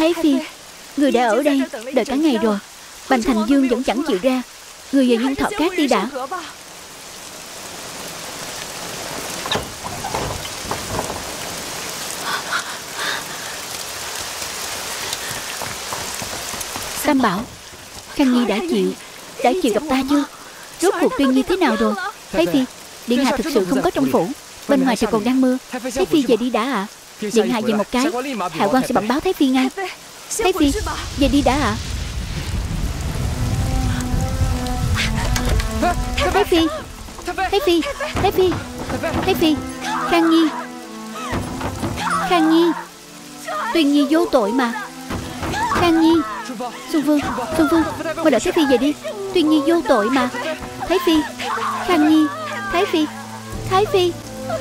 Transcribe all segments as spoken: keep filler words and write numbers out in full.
Thái Phi, người đã ở đây đợi cả ngày rồi. Bành Thành Dương vẫn chẳng chịu ra. Người về Nhân Thọ Cát đi đã. Tam Bảo, Khang Nhi đã chịu Đã chịu gặp ta chưa? Rốt cuộc Tuyên Nhi thế nào rồi? Thái Phi, điện hạ thực sự không có trong phủ. Bên ngoài trời còn đang mưa. Thái Phi về đi đã ạ. Điện hạ về một cái, hạ quan sẽ bẩm báo Thái Phi ngay. Thái Phi, về đi đã ạ. Thái Phi, Thái Phi, Thái Phi, Thái Phi, Khang Nhi, Khang Nhi, Tuyên Nhi vô tội mà. Khang Nhi, Xuân Vương, Xuân Vương, mau đợi Thái Phi về đi. Tuyên Nhi vô tội mà. Thái Phi, Khang Nhi, Thái Phi, Thái Phi.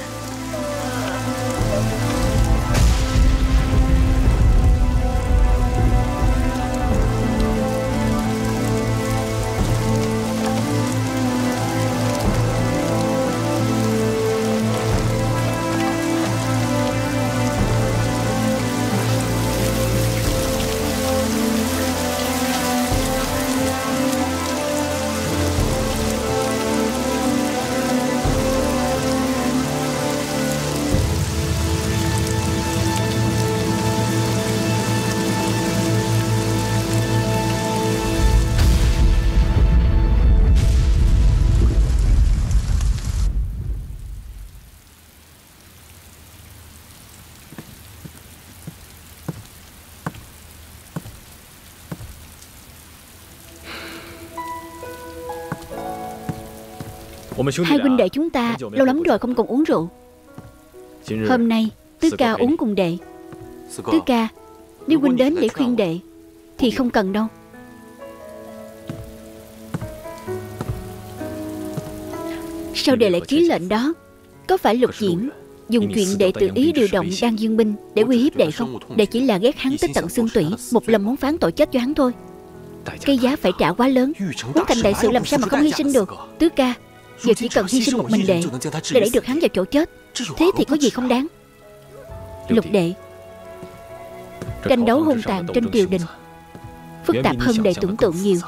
Hai huynh đệ chúng ta lâu lắm rồi không còn uống rượu. Hôm nay Tứ ca uống cùng đệ. Tứ ca, nếu huynh đến để khuyên đệ thì không cần đâu. Sao đệ lại ký lệnh đó? Có phải Lục Diễn dùng chuyện đệ tự ý điều động Đan Dương binh để uy hiếp đệ không? Đệ chỉ là ghét hắn tới tận xương tủy, một lần muốn phán tội chết cho hắn thôi. Cái giá phải trả quá lớn. Muốn thành đại sự làm sao mà không hy sinh được. Tứ ca, giờ chỉ cần hy sinh một mình đệ để đẩy được hắn vào chỗ chết. Thế thì có gì không đáng. Lục đệ, tranh đấu hung tàn trên triều đình phức tạp hơn đệ tưởng tượng nhiều.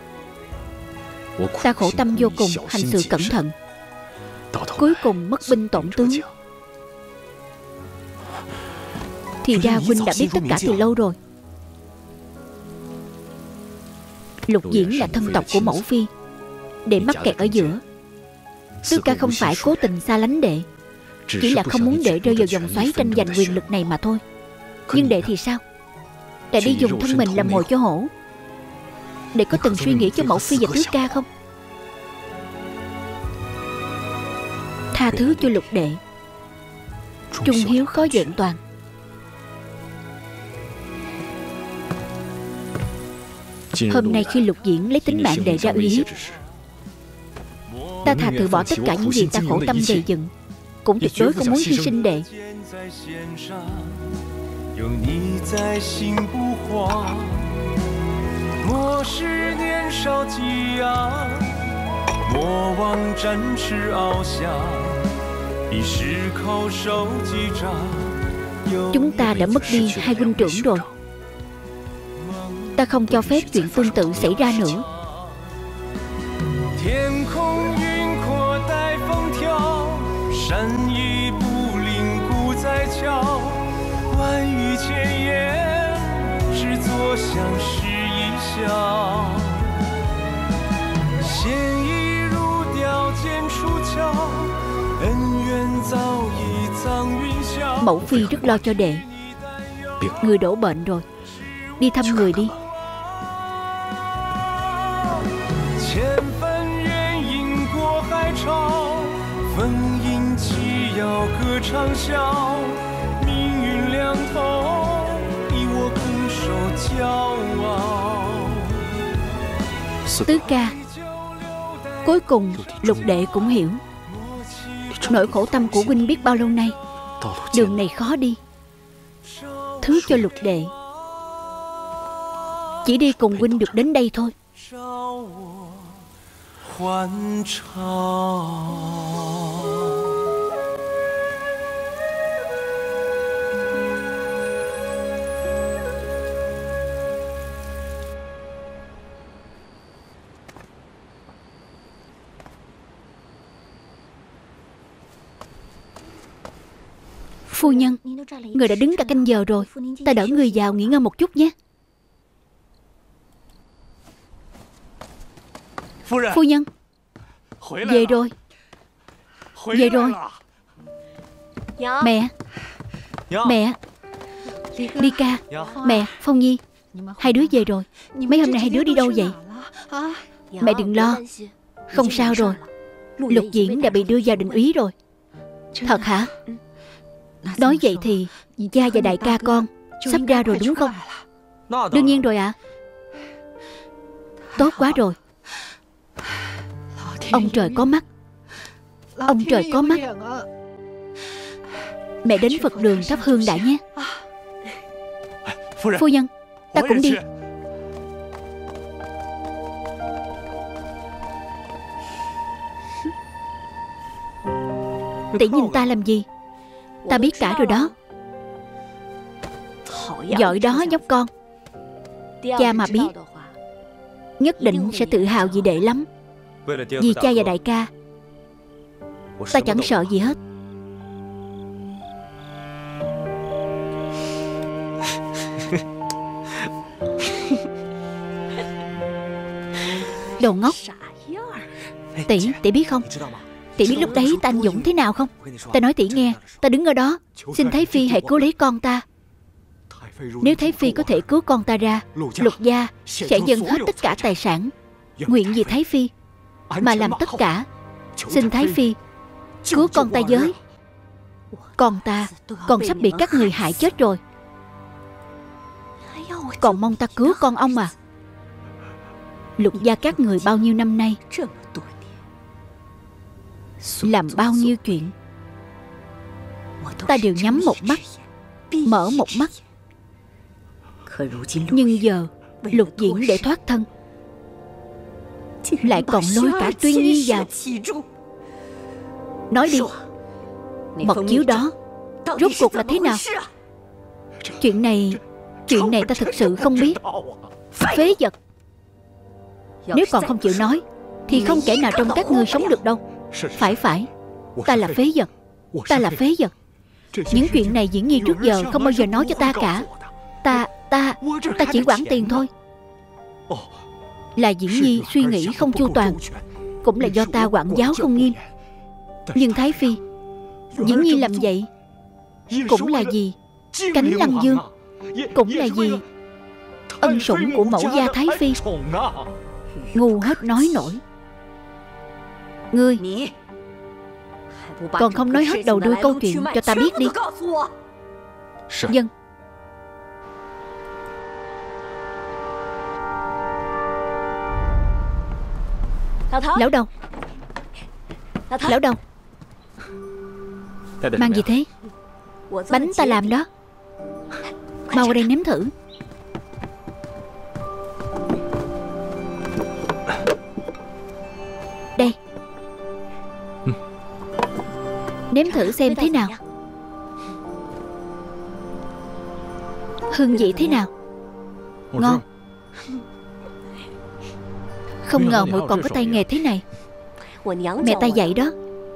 Ta khổ tâm vô cùng, hành sự cẩn thận, cuối cùng mất binh tổn tướng. Thì ra huynh đã biết tất cả từ lâu rồi. Lục Diễn là thân tộc của mẫu phi, đệ mắc kẹt ở giữa. Tứ ca không phải cố tình xa lánh đệ, chỉ là không muốn đệ rơi vào vòng xoáy tranh giành quyền lực này mà thôi. Nhưng đệ thì sao? Đệ đi dùng thân mình làm mồi cho hổ. Đệ có từng suy nghĩ cho mẫu phi và tứ ca không? Tha thứ cho Lục đệ. Trung hiếu khó vẹn toàn. Hôm nay khi Lục Diễn lấy tính mạng đệ ra uy hiếp, ta thà từ bỏ tất cả những gì ta khổ tâm gây dựng, cũng tuyệt đối không muốn hy sinh đệ. Chúng ta đã mất đi hai huynh trưởng rồi. Ta không cho phép chuyện tương tự xảy ra nữa. Mẫu phi rất lo cho đệ. Người đổ bệnh rồi, đi thăm người đi. Tứ ca, cuối cùng Lục đệ cũng hiểu nỗi khổ tâm của huynh biết bao lâu nay. Đường này khó đi, thứ cho Lục đệ. Chỉ đi cùng huynh được đến đây thôi. Phu nhân, người đã đứng cả canh giờ rồi. Ta đỡ người vào nghỉ ngơi một chút nhé. Phu nhân, về rồi. Về rồi. Mẹ. Mẹ. Ly Ca. Mẹ, Phong Nhi. Hai đứa về rồi. Mấy hôm nay hai đứa đi đâu vậy? Mẹ đừng lo. Không sao rồi. Lục Diễn đã bị đưa vào định úy rồi. Thật hả? Nói vậy thì cha và đại ca con sắp ra rồi đúng không? Đương nhiên rồi ạ. À. Tốt quá rồi. Ông trời có mắt. Ông trời có mắt. Mẹ đến Phật đường thắp hương đã nhé. Phu nhân, ta cũng đi. Tỷ nhìn ta làm gì? Ta biết cả rồi đó. Giỏi đó nhóc con. Cha mà biết nhất định sẽ tự hào vì đệ lắm. Vì cha và đại ca, ta chẳng sợ gì hết. Đồ ngốc. Tỷ, tỷ biết không? Tỷ biết lúc đấy ta anh dũng thế nào không? Ta nói tỷ nghe. Ta đứng ở đó, xin Thái Phi hãy cứu lấy con ta. Nếu Thái Phi có thể cứu con ta ra, Lục gia sẽ dâng hết tất cả tài sản, nguyện vì Thái Phi mà làm tất cả. Xin Thái Phi cứu con ta với. Con ta còn sắp bị các người hại chết rồi, còn mong ta cứu con ông à? Lục gia các người bao nhiêu năm nay làm bao nhiêu chuyện, ta đều nhắm một mắt mở một mắt. Nhưng giờ Lục Diễn để thoát thân lại còn lôi cả Tuyên Nhi vào. Nói đi, mật chiếu đó rốt cuộc là thế nào? Chuyện này Chuyện này ta thực sự không biết. Phế vật. Nếu còn không chịu nói thì không kẻ nào trong các ngươi sống được đâu. Phải phải, ta là phế vật. Ta là phế vật. Những chuyện này Diễn Nhi trước giờ không bao giờ nói cho ta cả. Ta, ta, ta chỉ quản tiền thôi. Là Diễn Nhi suy nghĩ không chu toàn, cũng là do ta quản giáo không nghiêm. Nhưng Thái Phi, Diễn Nhi làm vậy cũng là gì Cánh Lăng Dương, cũng là gì ân sủng của mẫu gia Thái Phi. Ngu hết nói nổi. Ngươi còn không nói hết đầu đuôi câu chuyện cho ta biết đi. Dân. Lão đầu. Lão đầu. Mang gì thế? Bánh ta làm đó. Mau qua đây nếm thử. Đây. Nếm thử xem thế nào. Hương vị thế nào? Ngon. Không ngờ muội còn có tay nghề thế này. Mẹ ta dạy đó.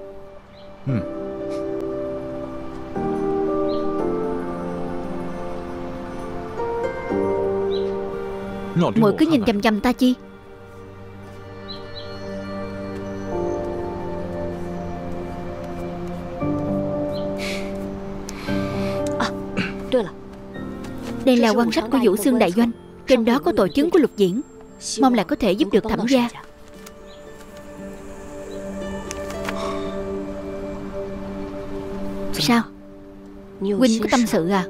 Muội cứ nhìn chằm chằm ta chi? Đây là quan sách của Vũ Xương đại doanh. Trên đó có tội chứng của Lục Diễn. Mong là có thể giúp được thẩm gia. Sao? Huynh có tâm sự à?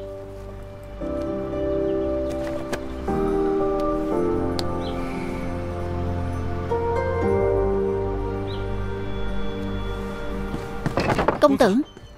Công tử.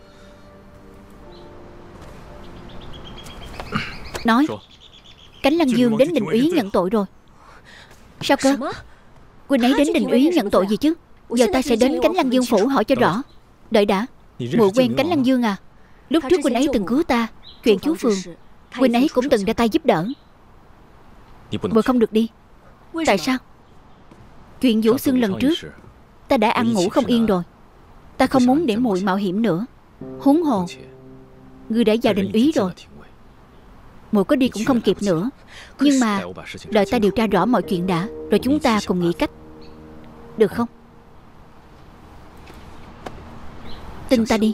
Nói. Cánh Lăng Dương đến Đình úy nhận tội rồi. Sao cơ? Huynh ấy đến Đình úy nhận tội gì chứ? Giờ ta sẽ đến Cánh Lăng Dương phủ hỏi cho rõ. Đợi đã. Muội quen Cánh Lăng Dương à? Lúc trước huynh ấy từng cứu ta. Chuyện chú Phường, huynh ấy cũng từng ra tay giúp đỡ. Muội không được đi. Tại sao? Chuyện Vũ Xương lần trước ta đã ăn ngủ không yên rồi. Ta không muốn để muội mạo hiểm nữa. Huống hồ Ngươi đã vào định úy rồi, muội có đi cũng không kịp nữa. Nhưng mà đợi ta điều tra rõ mọi chuyện đã, rồi chúng ta cùng nghĩ cách, được không? Tin ta đi.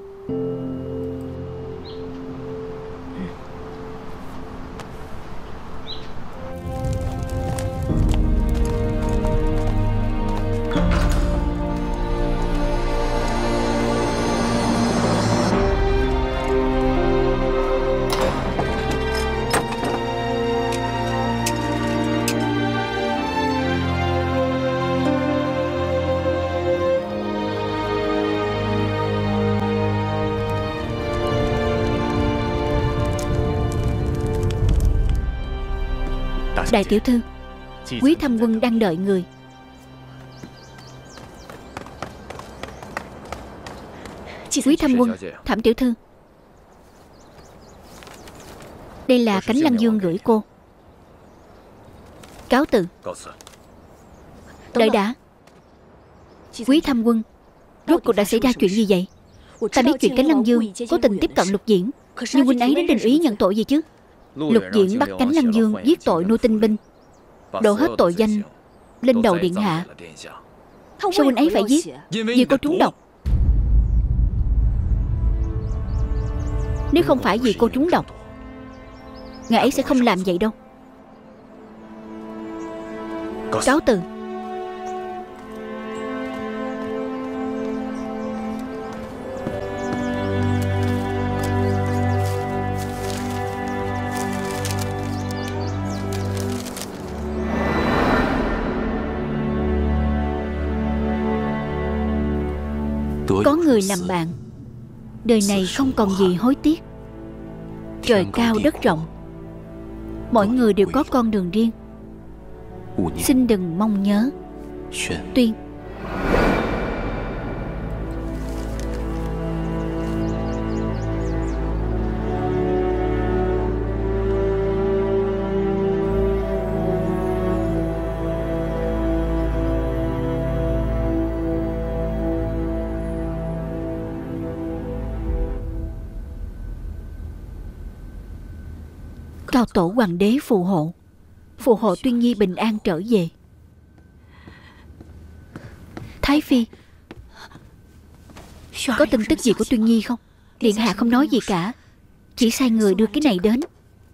Đại tiểu thư, Quý Tham Quân đang đợi người. Quý Tham Quân, Thẩm tiểu thư, đây là Cánh Lăng Dương gửi cô. Cáo từ. Đợi đã. Quý Tham Quân, rốt cuộc đã xảy ra chuyện gì vậy? Ta biết chuyện Cánh Lăng Dương cố tình tiếp cận Lục Diễn, nhưng huynh ấy đến định úy nhận tội gì chứ? Lục Diễn bắt Cánh Lăng Dương giết tội nuôi tinh binh, đổ hết tội danh lên đầu điện hạ. Sao huynh ấy phải giết? Vì cô trúng độc. Nếu không phải vì cô trúng độc, ngài ấy sẽ không làm vậy đâu. Cáo từ. Có người làm bạn, đời này không còn gì hối tiếc. Trời cao đất rộng, mỗi người đều có con đường riêng. Xin đừng mong nhớ. Tuyên. Cao tổ hoàng đế phù hộ, phù hộ Tuyên Nhi bình an trở về. Thái phi, có tin tức gì của Tuyên Nhi không? Điện hạ không nói gì cả, chỉ sai người đưa cái này đến.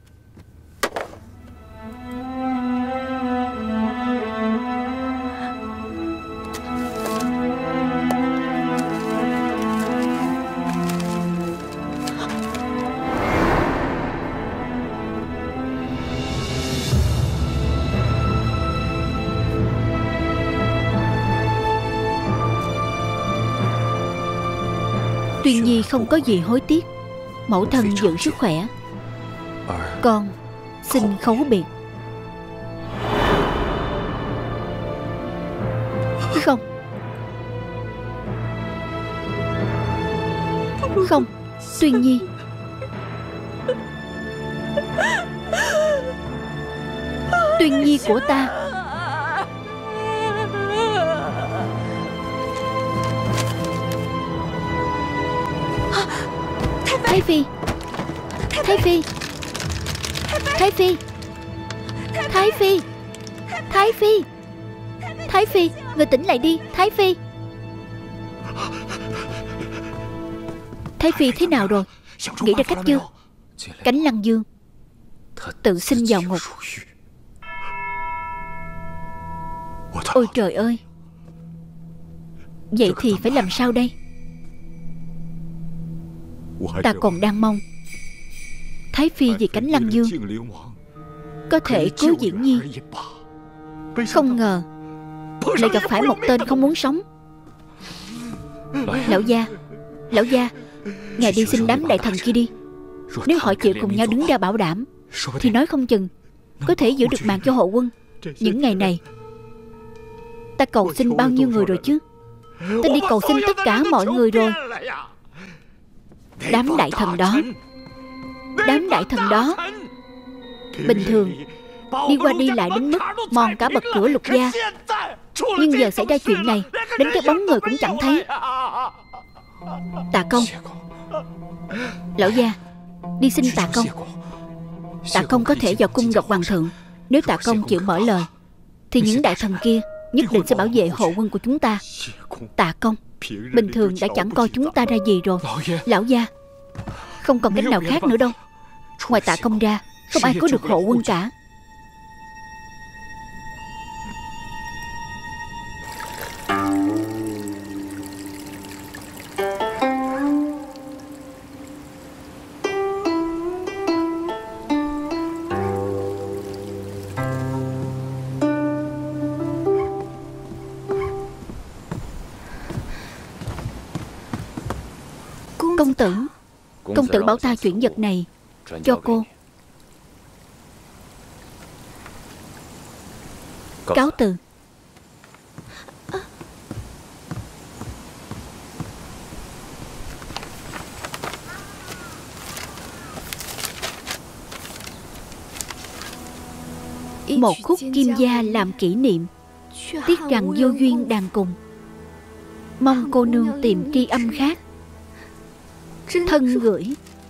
Tuyên Nhi không có gì hối tiếc, mẫu thân giữ sức khỏe. Con xin khấu biệt. Không. Không, Tuyên Nhi. Tuyên Nhi của ta. Thái phi, Thái phi, Thái phi, Thái phi, Thái phi, Thái phi, người tỉnh lại đi, Thái phi. Thái phi thế nào rồi? Nghĩ ra cách chưa? Cánh Lăng Dương tự sinh vào ngục. Ôi trời ơi, vậy thì phải làm sao đây? Ta còn đang mong Thái phi vì Cánh Lăng Dương có thể cứu Diễn Nhi. Không ngờ lại gặp phải một tên không muốn sống. Lão gia, lão gia, ngài đi xin đám đại thần kia đi. Nếu họ chịu cùng nhau đứng ra bảo đảm thì nói không chừng có thể giữ được mạng cho hộ quân. Những ngày này ta cầu xin bao nhiêu người rồi chứ? Ta đi cầu xin tất cả mọi người rồi. Đám đại thần đó, đám đại thần đó bình thường đi qua đi lại đến mức mòn cả bậc cửa Lục gia, nhưng giờ xảy ra chuyện này, đến cái bóng người cũng chẳng thấy. Tạ Công, Lão gia, đi xin Tạ Công. Tạ Công có thể vào cung gặp hoàng thượng. Nếu Tạ Công chịu mở lời thì những đại thần kia nhất định sẽ bảo vệ hộ quân của chúng ta. Tạ Công bình thường đã chẳng coi chúng ta ra gì rồi. Lão gia, không còn cách nào khác nữa đâu. Ngoài Tạ Công ra, không ai có được hộ quân cả. Công tử, công tử bảo ta chuyển vật này cho cô. Cáo từ. Một khúc kim gia làm kỷ niệm, tiếc rằng vô duyên đàn cùng. Mong cô nương tìm tri âm khác, thân gửi.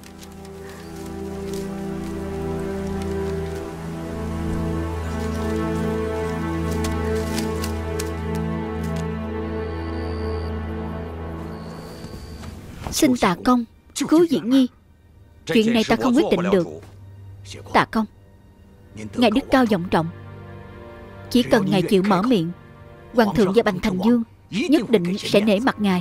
Xin Tạ Công cứu Diễn Nhi. Chuyện này ta không quyết định được. Tạ Công, ngài đức cao vọng trọng, chỉ cần ngài chịu mở miệng, hoàng thượng và Bành Thành Dương nhất định sẽ nể mặt ngài.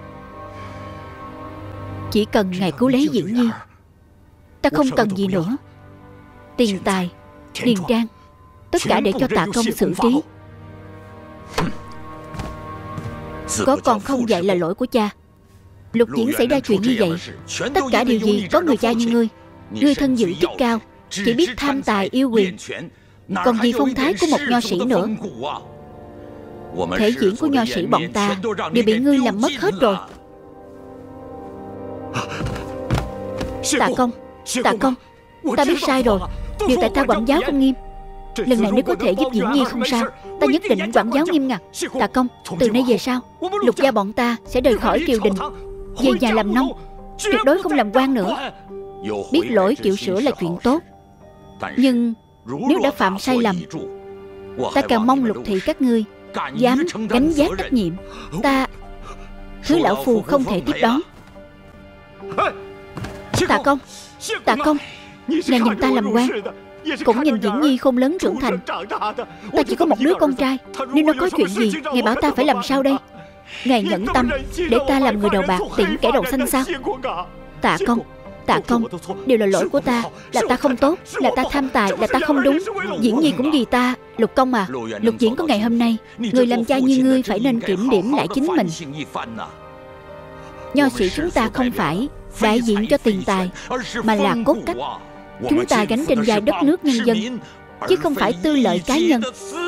Chỉ cần ngài cứu lấy Diễn Nhi, ta không cần gì nữa. Tiền tài, điền trang, tất cả để cho Tạ Công xử trí. Có con không dạy là lỗi của cha. Lục Diễn xảy ra chuyện như vậy, tất cả điều gì có người cha như ngươi. Ngươi thân dự chức cao, chỉ biết tham tài yêu quyền, còn gì phong thái của một nho sĩ nữa. Thể diễn của nho sĩ bọn ta đều bị ngươi làm mất hết rồi. Tạ Công, Tạ Công, ta biết sai rồi. Điều tại ta quản giáo không nghiêm. Lần này nếu có thể giúp Diễn Nhi không sao, ta nhất định quản giáo nghiêm ngặt. Tạ Công, từ nay về sau, Lục gia bọn ta sẽ rời khỏi triều đình, về nhà làm nông, tuyệt đối không làm quan nữa. Biết lỗi chịu sửa là chuyện tốt, nhưng nếu đã phạm sai lầm, ta càng mong Lục thị các ngươi dám gánh vác trách nhiệm. Ta thứ lão phù không thể tiếp đón. Tạ Công, Tạ Công, ngài nhìn ta làm quan, cũng nhìn Diễn Nhi khôn lớn trưởng thành. Ta chỉ có một đứa con trai, nếu nó có chuyện gì, ngài bảo ta phải làm sao đây? Ngài nhẫn tâm để ta làm người đầu bạc tiễn kẻ đầu xanh sao? Tạ Công, Tạ Công, đều là lỗi của ta. Là ta không tốt, là ta tham tài, là ta không đúng. Diễn Nhi cũng vì ta. Lục Công à, Lục Diễn có ngày hôm nay, người làm cha như ngươi phải nên kiểm điểm lại chính mình. Nho sĩ chúng ta không phải đại diện cho tiền tài, mà là cốt cách. Chúng ta gánh trên vai đất nước nhân dân, chứ không phải tư lợi cá nhân.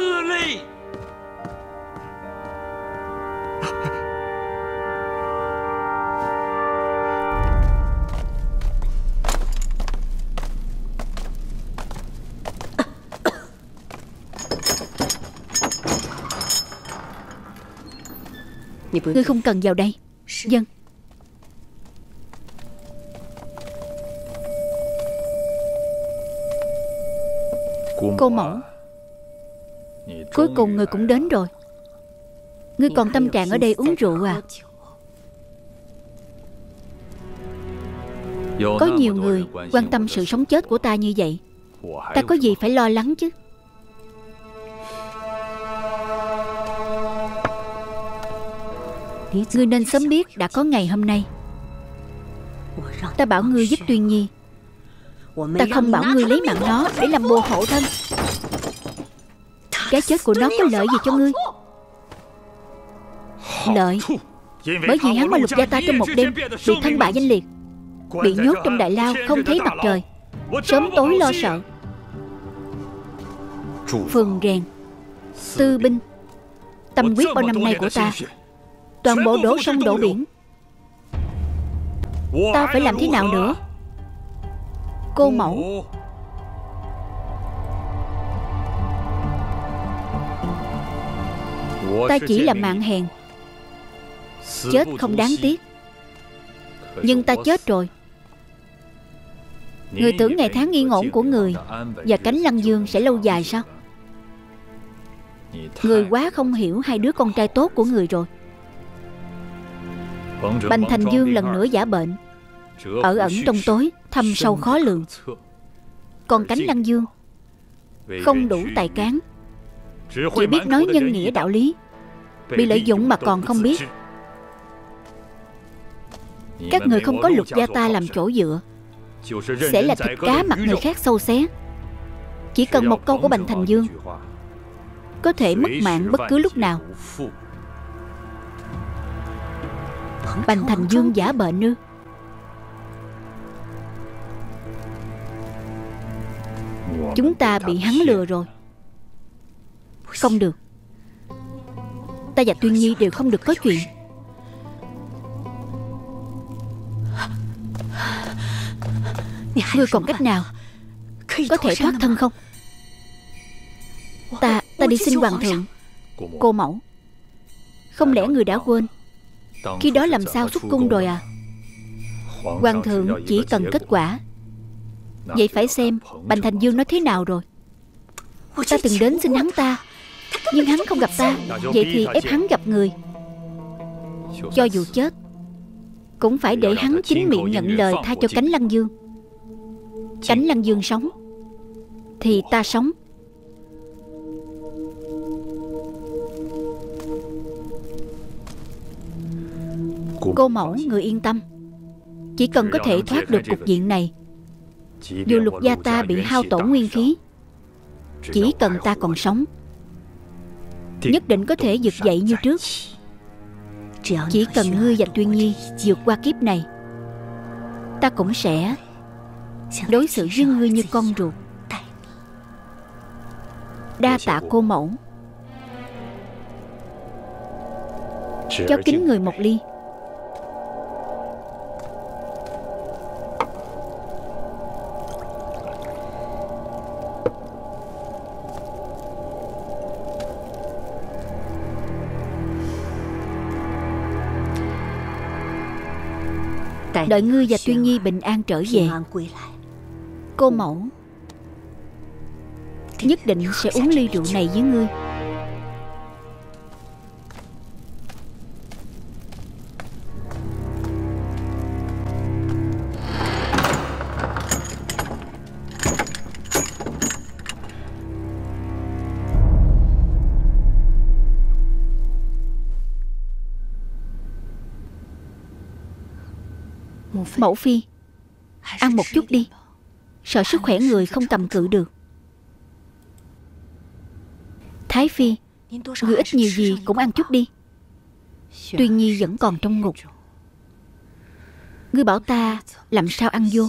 Ngươi không cần vào đây. Dân. Cô mẫu, cuối cùng người cũng đến rồi. Ngươi còn tâm trạng ở đây uống rượu à? Có nhiều người quan tâm sự sống chết của ta như vậy, ta có gì phải lo lắng chứ? Ngươi nên sớm biết đã có ngày hôm nay. Ta bảo ngươi giúp Tuyên Nhi, ta không bảo ngươi lấy mạng nó để làm bùa hộ thân. Cái chết của nó có lợi gì cho ngươi? Lợi, bởi vì hắn và Lục gia ta trong một đêm bị thân bại danh liệt, bị nhốt trong đại lao không thấy mặt trời, sớm tối lo sợ. Phường rèn, tư binh, tâm quyết bao năm nay của ta toàn bộ đổ sông đổ biển. Ta phải làm thế nào nữa? Cô mẫu, ta chỉ là mạng hèn, chết không đáng tiếc. Nhưng ta chết rồi, Người tưởng ngày tháng yên ổn của người và cánh Lăng Dương sẽ lâu dài sao? Người quá không hiểu hai đứa con trai tốt của người rồi. Bành Thành Dương lần nữa giả bệnh, ở ẩn trong tối, thâm sâu khó lường. Còn cánh Lăng Dương không đủ tài cán, chỉ biết nói nhân nghĩa đạo lý, bị lợi dụng mà còn không biết. Các người không có Lục gia ta làm chỗ dựa, sẽ là thịt cá mặt người khác sâu xé. Chỉ cần một câu của Bành Thành Dương có thể mất mạng bất cứ lúc nào. Bành Thành Dương giả bệnh ư? Chúng ta bị hắn lừa rồi. Không được, ta và Tuyên Nhi đều không được có chuyện. Ngươi còn cách nào có thể thoát thân không? Ta, ta đi xin hoàng thượng. Cô mẫu, không lẽ người đã quên khi đó làm sao xuất cung rồi à? Hoàng thượng chỉ cần kết quả. Vậy phải xem Bành Thành Dương nói thế nào rồi. Ta từng đến xin hắn ta, nhưng hắn không gặp ta. Vậy thì ép hắn gặp người. Cho dù chết cũng phải để hắn chính miệng nhận lời tha cho cánh Lăng Dương. Cánh Lăng Dương sống thì ta sống. Cô mẫu, người yên tâm. Chỉ cần có thể thoát được cục diện này, dù Lục gia ta bị hao tổn nguyên khí, chỉ cần ta còn sống, nhất định có thể vực dậy như trước. Chỉ cần ngươi và Tuyên Nhi vượt qua kiếp này, ta cũng sẽ đối xử với ngươi như con ruột. Đa tạ cô mẫu. Cháu kính người một ly. Đợi ngươi và Tuyên Nhi bình an trở về, cô mẫu nhất định sẽ uống ly rượu này với ngươi. Mẫu phi, ăn một chút đi, sợ sức khỏe người không cầm cự được. Thái phi, người ít nhiều gì cũng ăn chút đi. Tuyên Nhi vẫn còn trong ngục, ngươi bảo ta làm sao ăn vô?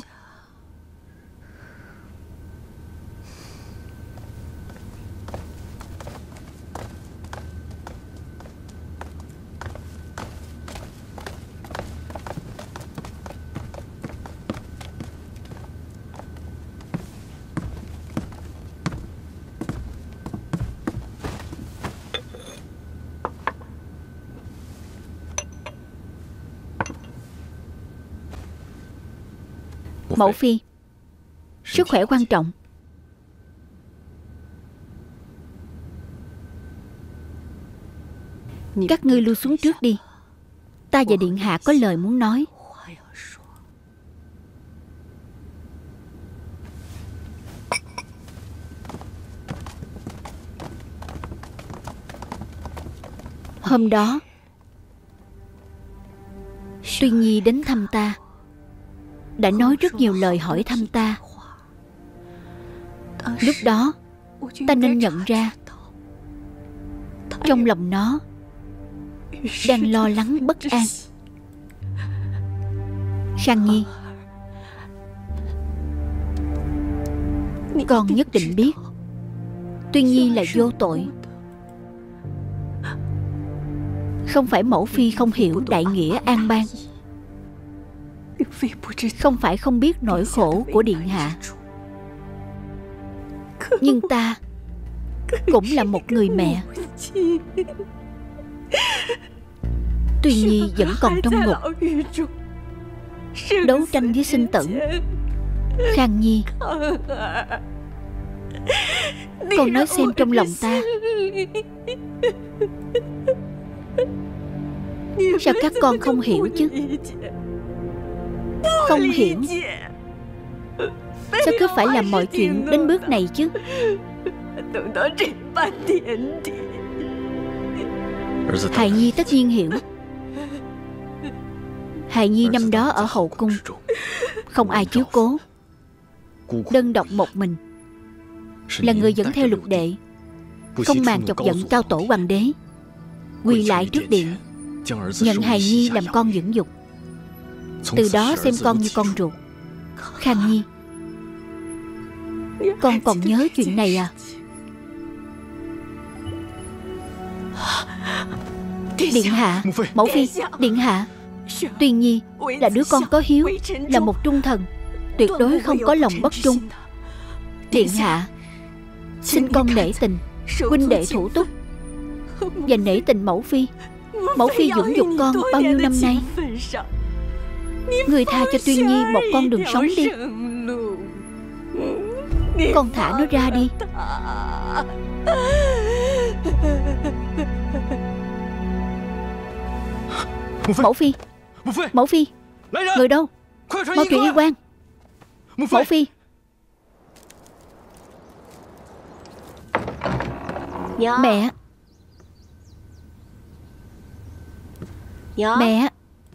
Mẫu phi, sức khỏe quan trọng. Các ngươi lui xuống trước đi, ta và điện hạ có lời muốn nói. Hôm đó Tuyên Nhi đến thăm ta, đã nói rất nhiều lời hỏi thăm ta. Lúc đó ta nên nhận ra trong lòng nó đang lo lắng bất an. Khang Nhi, con nhất định biết Tuyên Nhi là vô tội. Không phải mẫu phi không hiểu đại nghĩa an bang, không phải không biết nỗi khổ của điện hạ, nhưng ta cũng là một người mẹ. Tuyên Nhi vẫn còn trong ngục, đấu tranh với sinh tử. Khang Nhi, con nói xem trong lòng ta, sao các con không hiểu chứ? Không hiểu, sao cứ phải làm mọi chuyện đến bước này chứ? Hài Nhi tất nhiên hiểu. Hài Nhi năm đó ở hậu cung, không ai chiếu cố, đơn độc một mình, là người dẫn theo lục đệ, không màng chọc giận cao tổ hoàng đế, quỳ lại trước điện, nhận Hài Nhi làm con dưỡng dục. Từ đó xem con như con ruột. Khang Nhi, con còn nhớ chuyện này à? Điện hạ, mẫu phi, điện hạ, Tuyền Nhi là đứa con có hiếu, là một trung thần, tuyệt đối không có lòng bất trung. Điện hạ, xin con nể tình huynh đệ thủ túc, và nể tình mẫu phi. Mẫu phi dưỡng dục con bao nhiêu năm nay, người tha cho Tuyên Nhi một con đường sống đi. Con thả nó ra đi. Mẫu phi, mẫu phi, người đâu? Mau chuyện y quan. Mẫu phi. Mẹ. Mẹ.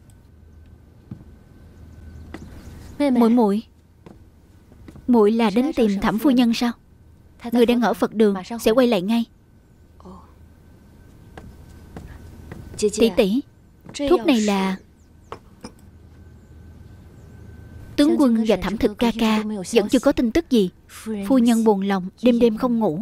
Muội muội, muội là đến tìm Thẩm phu nhân sao? Người đang ở Phật đường, sẽ quay lại ngay. Tỷ tỷ, thuốc này là... Tướng quân và Thẩm Thực ca ca vẫn chưa có tin tức gì. Phu nhân buồn lòng, đêm đêm không ngủ.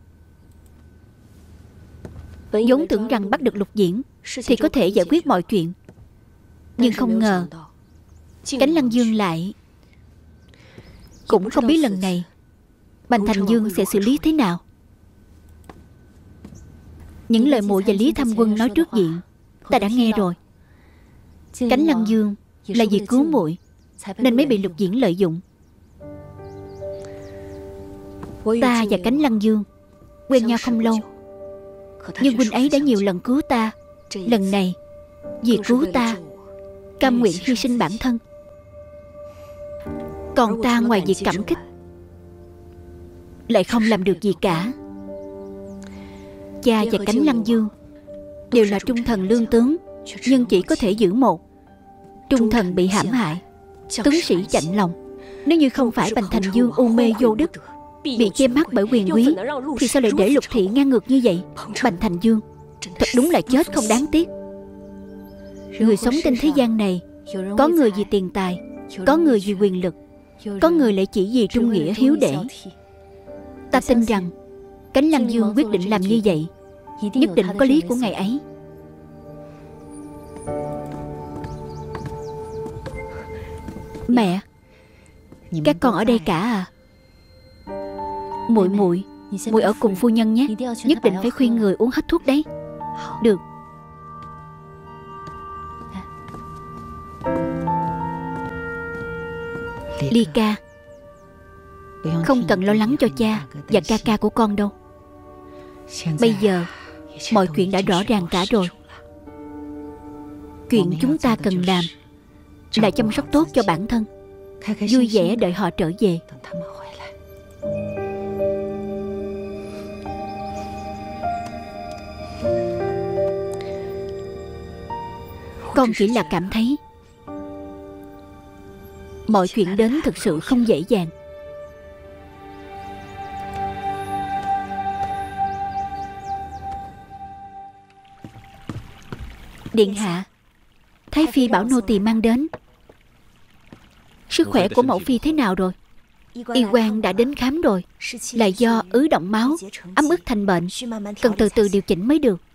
Vốn tưởng rằng bắt được Lục Diễn thì có thể giải quyết mọi chuyện, nhưng không ngờ Cánh Lăng Dương lại... Cũng không biết lần này Bành Thành Dương sẽ xử lý thế nào. Những lời muội và Lý Tham Quân nói trước diện ta đã nghe rồi. Cánh Lăng Dương là vì cứu muội nên mới bị Lục Diễn lợi dụng. Ta và Cánh Lăng Dương quen nhau không lâu, nhưng huynh ấy đã nhiều lần cứu ta. Lần này vì cứu ta, cam nguyện hy sinh bản thân. Còn ta ngoài việc cảm kích lại không làm được gì cả. Cha và Cánh Lăng Dương đều là trung thần lương tướng, nhưng chỉ có thể giữ một. Trung thần bị hãm hại, tướng sĩ chạnh lòng. Nếu như không phải Bành Thành Dương u mê vô đức, bị che mắt bởi quyền quý, thì sao lại để Lục thị ngang ngược như vậy? Bành Thành Dương thật đúng là chết không đáng tiếc. Người sống trên thế gian này, có người vì tiền tài, có người vì quyền lực, có người lại chỉ vì trung nghĩa hiếu đệ. Ta tin rằng Cánh Lăng Dương quyết định làm như vậy, nhất định có lý của ngài ấy. Mẹ, các con ở đây cả à? Muội muội, muội ở cùng phu nhân nhé. Nhất định phải khuyên người uống hết thuốc đấy. Được. Ly ca, không cần lo lắng cho cha và ca ca của con đâu. Bây giờ mọi chuyện đã rõ ràng cả rồi. Chuyện chúng ta cần làm là chăm sóc tốt cho bản thân, vui vẻ đợi họ trở về. Con chỉ là cảm thấy mọi chuyện đến thực sự không dễ dàng. Điện hạ, Thái phi bảo nô tỳ mang đến. Sức khỏe của mẫu phi thế nào rồi? Y quan đã đến khám rồi, là do ứ động máu, ấm ức thành bệnh, cần từ từ điều chỉnh mới được.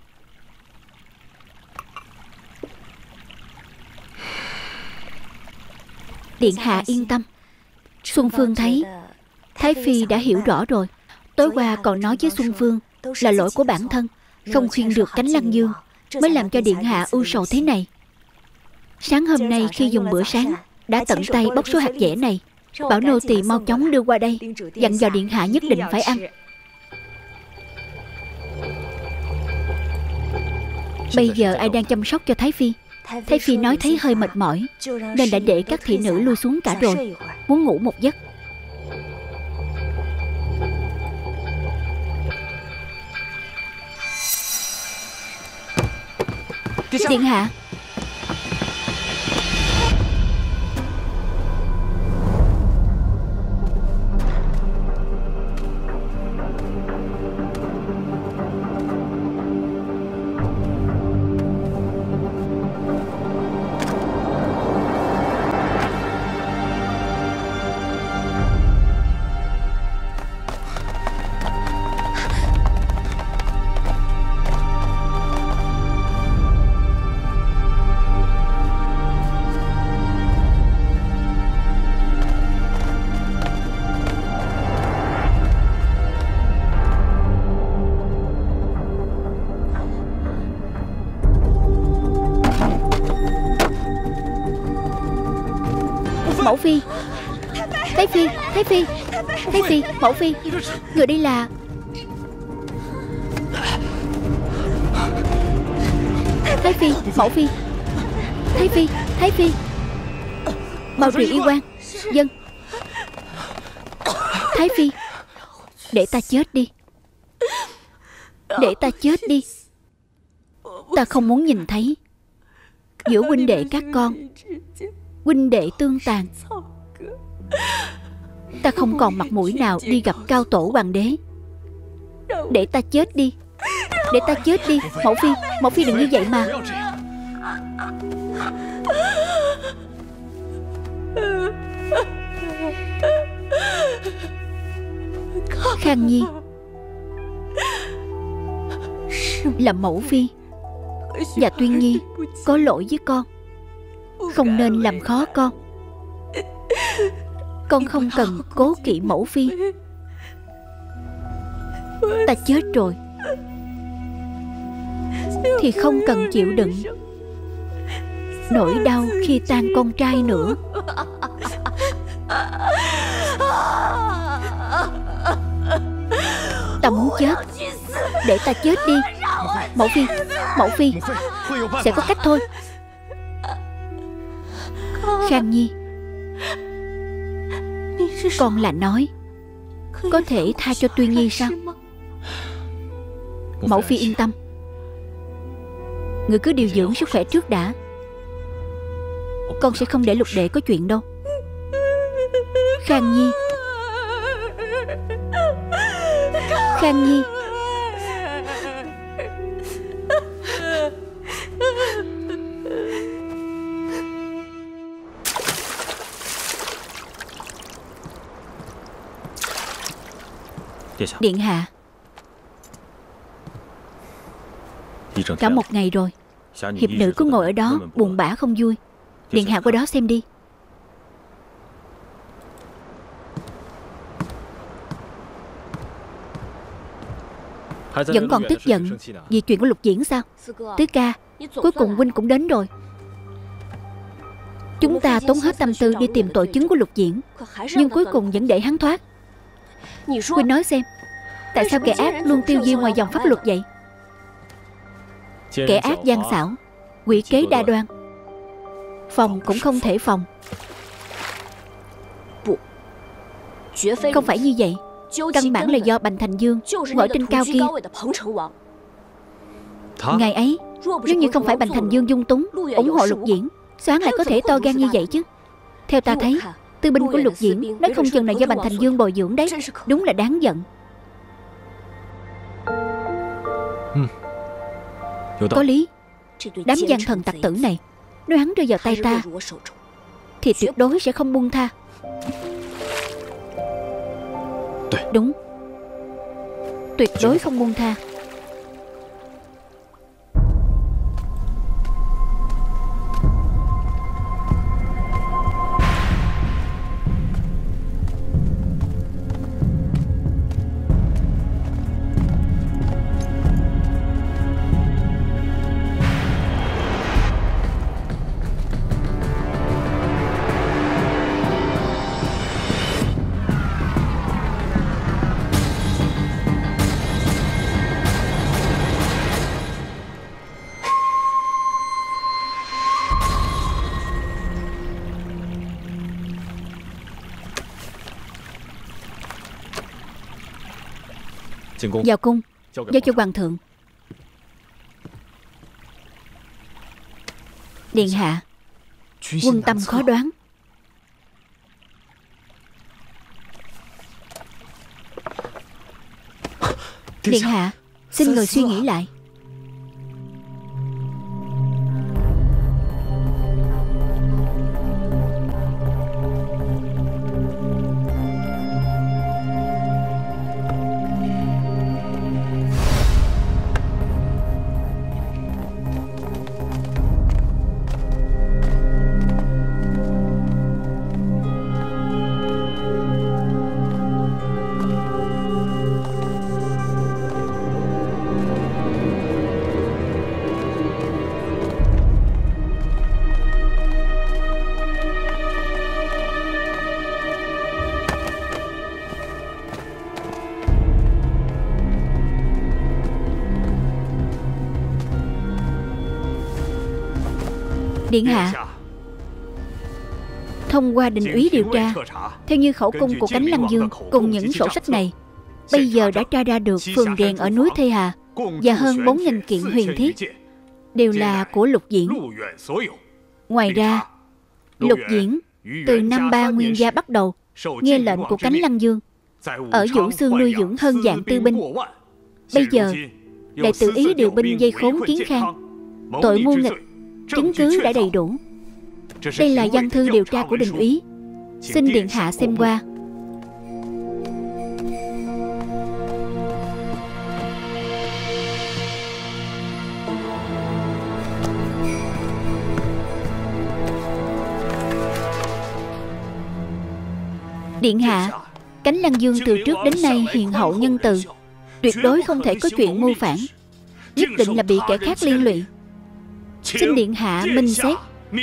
Điện hạ yên tâm. Xuân Phương thấy Thái phi đã hiểu rõ rồi. Tối qua còn nói với Xuân Phương là lỗi của bản thân, không khuyên được Cánh Lăng Dương, mới làm cho điện hạ ưu sầu thế này. Sáng hôm nay khi dùng bữa sáng đã tận tay bóc số hạt dẻ này, Bảo nô tỳ mau chóng đưa qua đây, dặn dò điện hạ nhất định phải ăn. Bây giờ ai đang chăm sóc cho Thái Phi? Thái Phi nói thấy hơi mệt mỏi, nên đã để các thị nữ lui xuống cả rồi, muốn ngủ một giấc. Điện hạ. Mẫu phi, Thái Phi, Thái Phi, Thái Phi, Mẫu phi, người đây là... Thái Phi, Mẫu phi, Thái Phi, Thái Phi, mau truyền y quan. Dân. Thái Phi, để ta chết đi, để ta chết đi. Ta không muốn nhìn thấy giữa huynh đệ các con huynh đệ tương tàn. Ta không còn mặt mũi nào đi gặp cao tổ hoàng đế. Để ta chết đi, để ta chết đi. Mẫu phi, Mẫu phi đừng như vậy mà. Khang Nhi, là Mẫu phi và Tuyên Nhi có lỗi với con, không nên làm khó con. Con không cần cố kỵ Mẫu phi. Ta chết rồi thì không cần chịu đựng nỗi đau khi tan con trai nữa. Ta muốn chết, để ta chết đi. Mẫu phi, Mẫu phi, sẽ có cách thôi. Khang Nhi, con là nói có thể tha cho Tuyên Nhi sao? Mẫu phi yên tâm, người cứ điều dưỡng sức khỏe trước đã. Con sẽ không để Lục đệ có chuyện đâu. Khang Nhi, Khang Nhi. Điện hạ, cả một ngày rồi, hiệp nữ cứ ngồi ở đó buồn bã không vui. Điện hạ qua đó xem đi. Vẫn còn tức giận vì chuyện của Lục Diễn sao? Tứ ca, cuối cùng huynh cũng đến rồi. Chúng ta tốn hết tâm tư đi tìm tội chứng của Lục Diễn, nhưng cuối cùng vẫn để hắn thoát. Huynh nói xem, tại sao kẻ ác luôn tiêu diêu ngoài dòng pháp luật vậy? Kẻ ác gian xảo, quỷ kế đa đoan, phòng cũng không thể phòng. Không phải như vậy. Căn bản là do Bành Thành Dương ngồi trên cao kia. Ngày ấy, nếu như không phải Bành Thành Dương dung túng ủng hộ Lục Diễn, Soán lại có thể to gan như vậy chứ? Theo ta thấy, tư binh của Lục Diễn nói không chừng là do Bành Thành Dương bồi dưỡng đấy. Đúng là đáng giận. Có lý. Đám gian thần tặc tử này, nếu hắn rơi vào tay ta thì tuyệt đối sẽ không buông tha. Đúng, tuyệt đối không buông tha. Vào cung, giao cho hoàng thượng. Điện hạ, quân tâm khó đoán. Điện hạ, xin ngồi suy nghĩ lại. Điện hạ, thông qua đình úy điều tra, theo như khẩu cung của Cánh Lăng Dương cùng những sổ sách này, bây giờ đã tra ra được phường rèn ở núi Thê Hà và hơn bốn nghìn kiện huyền thiết đều là của Lục Diễn. Ngoài ra, Lục Diễn từ năm ba Nguyên Gia bắt đầu nghe lệnh của Cánh Lăng Dương ở Vũ Xương nuôi dưỡng hơn vạn tư binh. Bây giờ đại tự ý điều binh vây khốn Kiến Khang, tội mưu nghịch chứng cứ đã đầy đủ. Đây là văn thư điều tra của đình úy, xin điện hạ xem qua. Điện hạ, Cánh Lăng Dương từ trước đến nay hiền hậu nhân từ, tuyệt đối không thể có chuyện mưu phản, nhất định là bị kẻ khác liên lụy. Xin điện hạ minh xét.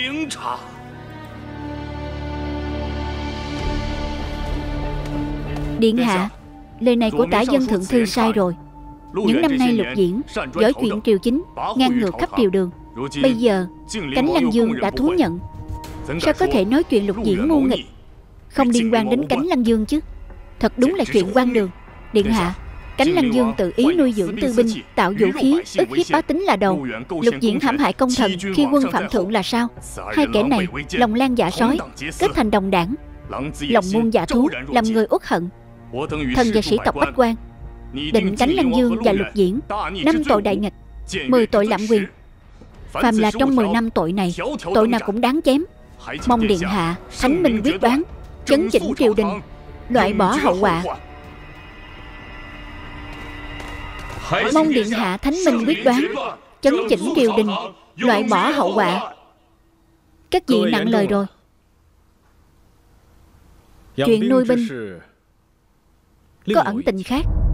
Điện hạ, lời này của tả dân thượng thư sai rồi. Những năm nay Lục Diễn giỏi chuyện triều chính, ngang ngược khắp triều đường. Bây giờ Cánh Lăng Dương đã thú nhận, sao có thể nói chuyện Lục Diễn ngu nghịch, không liên quan đến Cánh Lăng Dương chứ? Thật đúng là chuyện quan đường. Điện hạ, Cánh Lăng Dương tự ý nuôi dưỡng tư binh, tạo vũ khí, ức hiếp bá tính là đầu. Lục Diễn hãm hại công thần khi quân phạm thượng là sao? Hai kẻ này lòng lan dạ sói, kết thành đồng đảng, lòng muôn dạ thú, làm người uất hận. Thần và sĩ tộc Bách Quan định Cánh Lăng Dương và Lục Diễn năm tội đại nghịch, mười tội lạm quyền. Phàm là trong mười năm tội này, tội nào cũng đáng chém. Mong điện hạ thánh minh quyết đoán, chấn chỉnh triều đình, loại bỏ hậu họa. Mong điện hạ thánh minh quyết đoán, chấn chỉnh triều đình, loại bỏ hậu họa. Các vị nặng lời rồi. Chuyện nuôi binh có ẩn tình khác.